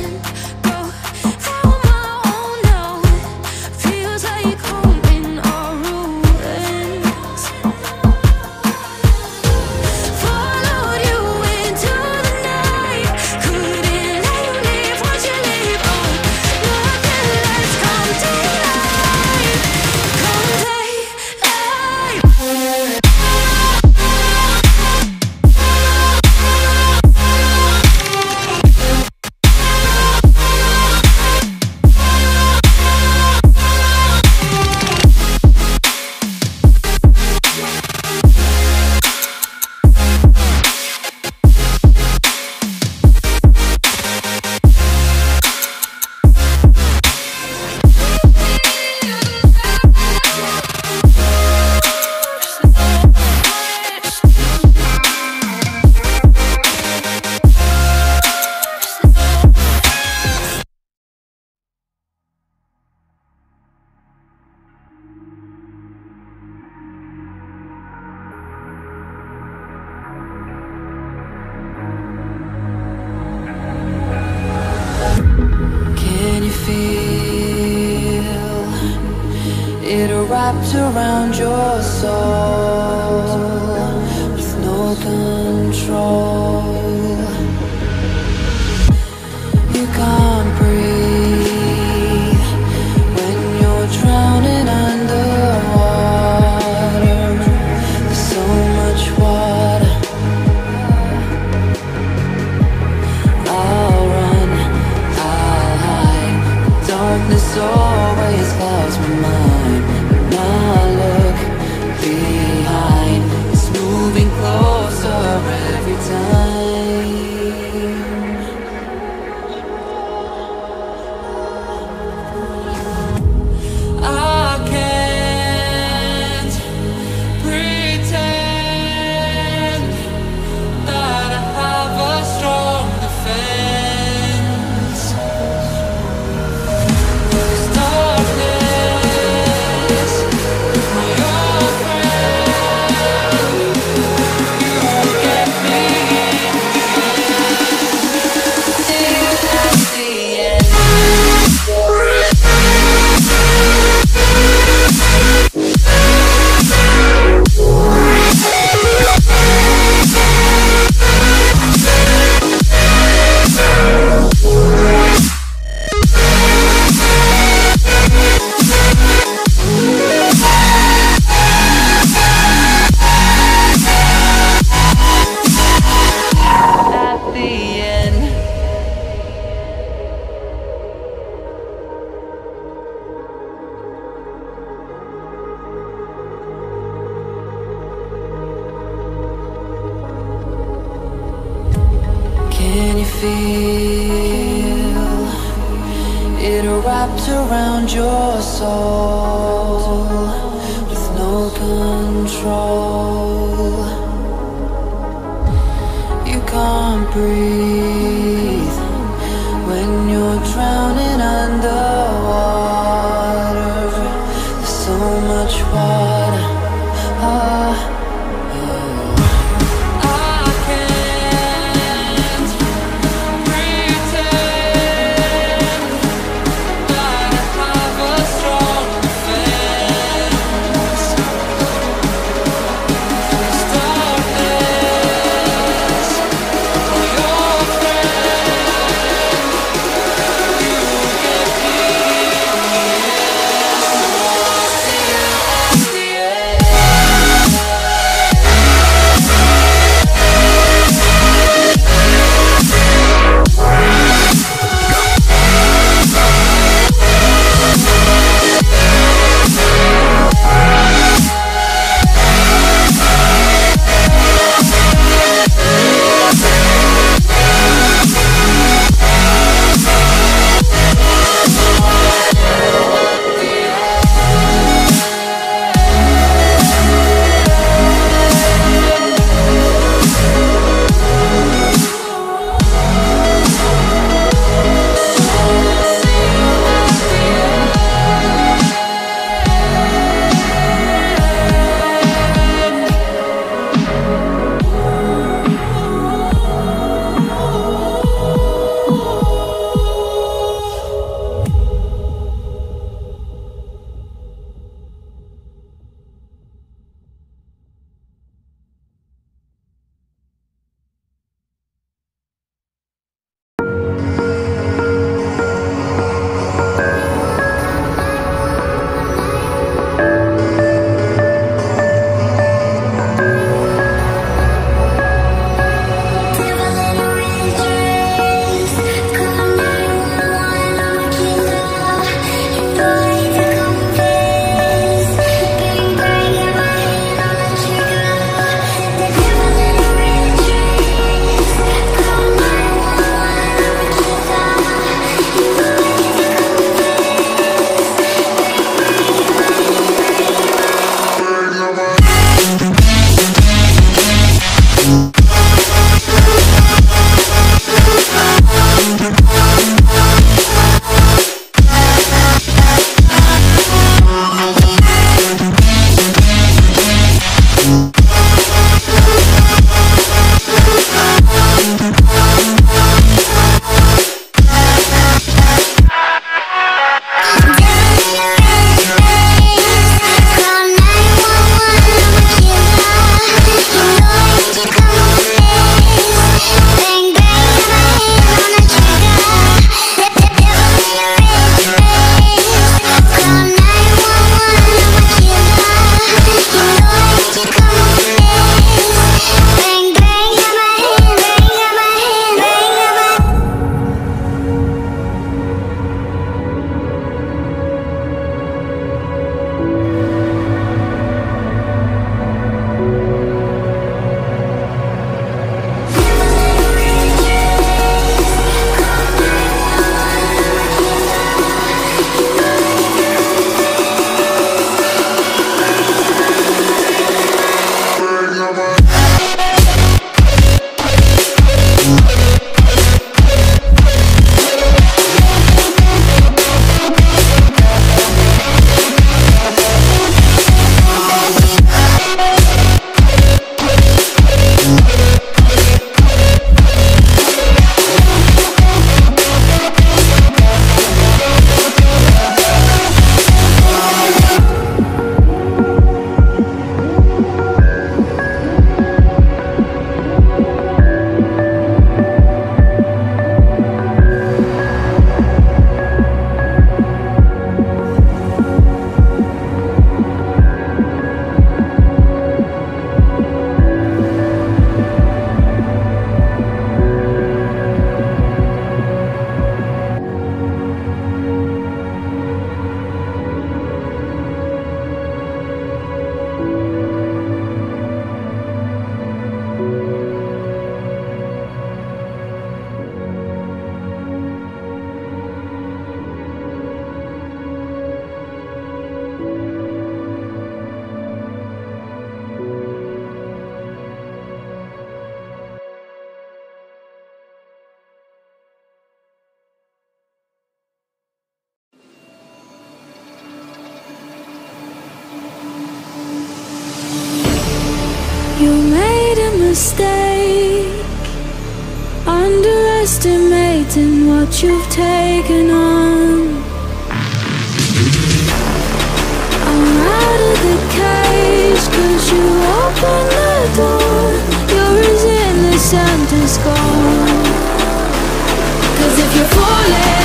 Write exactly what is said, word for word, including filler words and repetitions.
wrapped around your soul with no control. You can't breathe when you're drowning underwater. There's so much water. I'll run, I'll hide. Darkness always clouds my mind. Now look behind. It's moving closer every time. I can't pretend that I have a strong defense. 'Cause darkness, my old friend, you won't get me in the end. At the end. At the end. Can you feel it wrapped around your soul with no control? You can't breathe when you're drowning underwater. There's so much water. Ah, I can't pretend that I have a strong defense. 'Cause darkness, my old friend, mistake, underestimating what you've taken on. I'm out of the cage, cause you opened the door. You're as innocent as gone. Cause if you're falling